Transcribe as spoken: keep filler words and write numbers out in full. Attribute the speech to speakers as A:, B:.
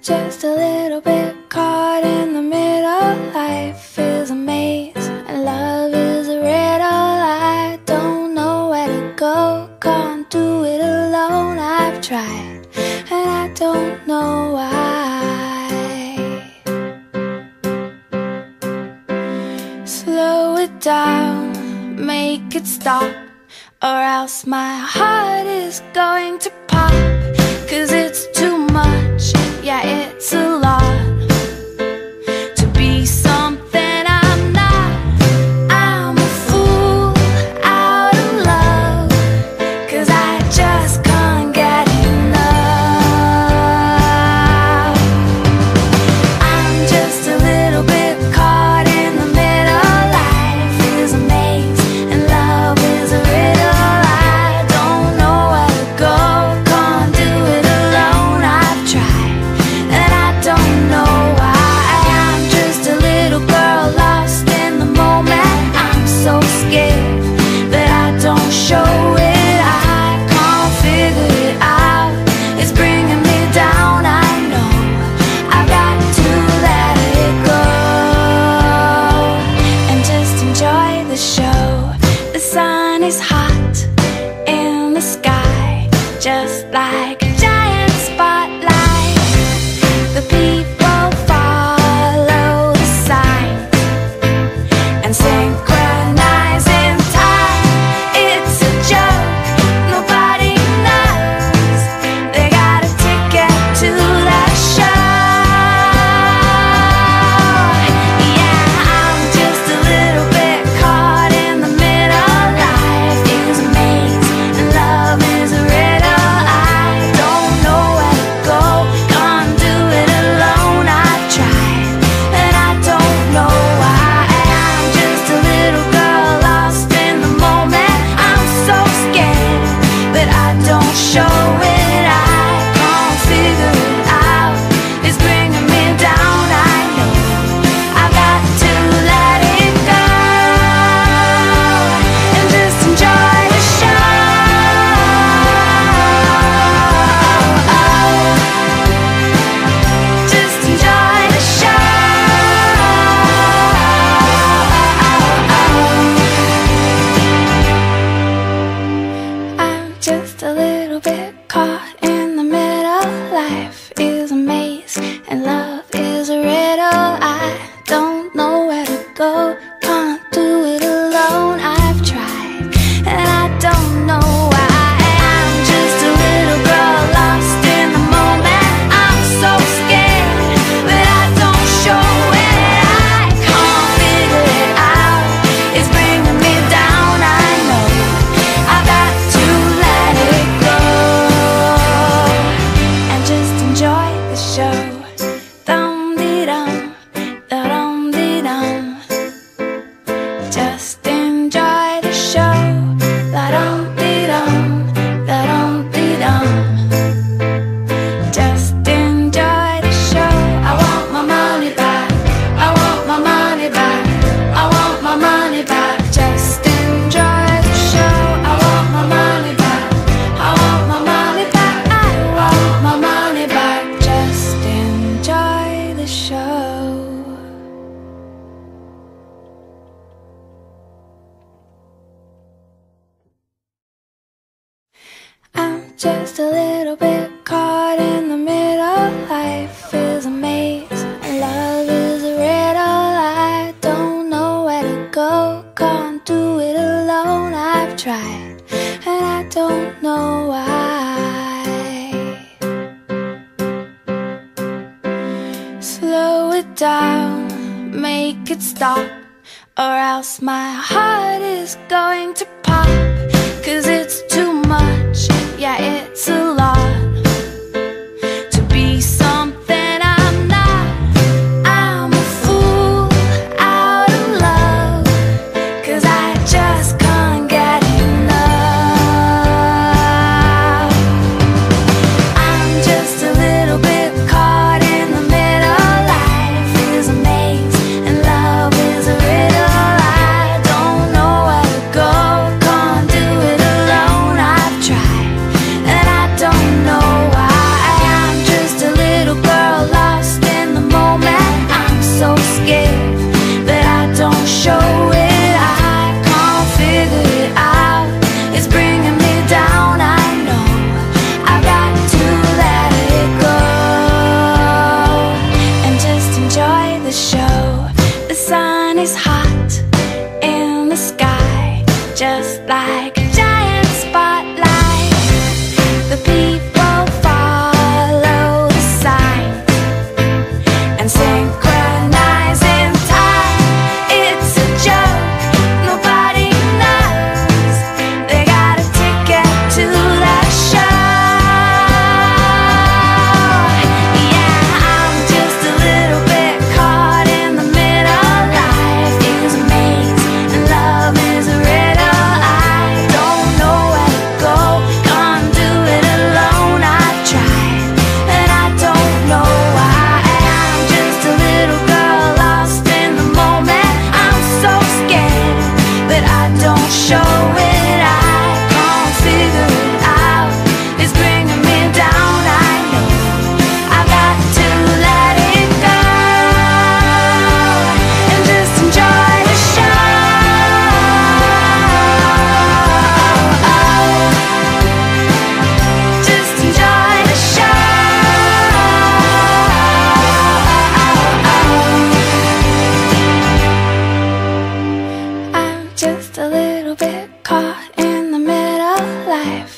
A: just a little bit caught in the middle. Life is a maze and love is a riddle. I don't know where to go, can't do it alone. I've tried and I don't know why. Slow it down, make it stop, or else my heart is going to pop. Cause it's too much, yeah, it's a lot to be something I'm not. I'm a fool out of love, cause I just can't get enough. I'm just a little bit caught in the middle. Life is a maze and love is a riddle. I don't know where to go, can't do it alone. I've tried and I don't know why. I'm just a little girl lost in the moment. I'm so scared that I don't show it. I can't figure it out, it's bringing me down. I know I've got to let it go and just enjoy the show. The sun is hot in the sky, just like a giant spotlight. The people follow the signs and synchronize in time. It's a joke, nobody knows they got a ticket to that show. Yeah, I'm just a little bit caught in the middle. Life is a maze and love is a riddle. I don't know where to go, can't do it alone. I've tried and I don't know why. I'm just a little girl lost in the moment. I'm so scared but I don't show it. I can't figure it out, it's bringing me down. I know I've got to let it go and just enjoy the show. Just enjoy the show. I'm just a little bit caught in the middle. Life is a maze and love is a riddle. I don't know where to go, can't do it alone. I've tried and I don't know why. I'm just a little girl lost in the moment. I'm so scared but I don't show it. I can't figure it out, it's bringing me down. I know I've got to let it go and just enjoy the show. Dum-dee-dum, da-dum-dee-dum. Just enjoy the show. Da-dum-dee-dum, da-dum-dee-dum. Just enjoy the show. I want my money back, I want my money back, I want my money back. Just enjoy the show. I want my money back, I want my money back, I want my money back. Just enjoy the show. I'm just a little bit caught in the middle. Life is a maze and love is a riddle. I don't know where to go, can't do it alone. I've tried and I don't know why. Slow it down, make it stop, or else my heart is going to pop. Cause it's too much, yeah, it's a lot to be something I'm not. I'm a fool out of love, cause I just can't get enough. I'm just a little bit caught in the middle. Life is a maze and love is a riddle. I don't know where to go, just like a giant spotlight. The people follow the signs and synchronize in time. It's a joke, nobody knows. They got a ticket to that show. Yeah, I'm just a little bit caught in the middle. Life is a maze and love is a riddle. I don't know where to go, can't do it alone. I've tried and I don't know why. I'm just a little girl lost in the moment. I'm so scared, but I don't show it. I can't figure it out, it's bringing me down. I know I've got to let it go and just enjoy the show. Just enjoy the show. I'm just a little bit caught in the middle. Life